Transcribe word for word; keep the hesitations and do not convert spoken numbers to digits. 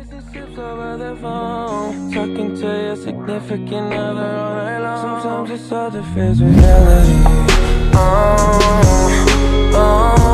Relationships over the phone, talking to your significant other all night long. Sometimes it's hard to face reality. Oh, oh.